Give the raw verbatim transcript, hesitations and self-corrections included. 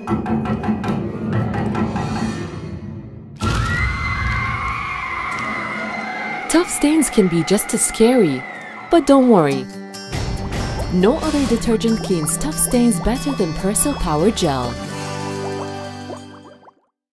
Tough stains can be just as scary, but don't worry. No other detergent cleans tough stains better than Persil Power Gel.